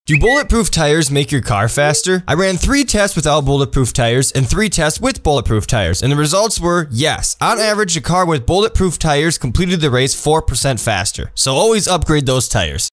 Do bulletproof tires make your car faster? I ran 3 tests without bulletproof tires and 3 tests with bulletproof tires, and the results were yes. On average, a car with bulletproof tires completed the race 4% faster. So always upgrade those tires.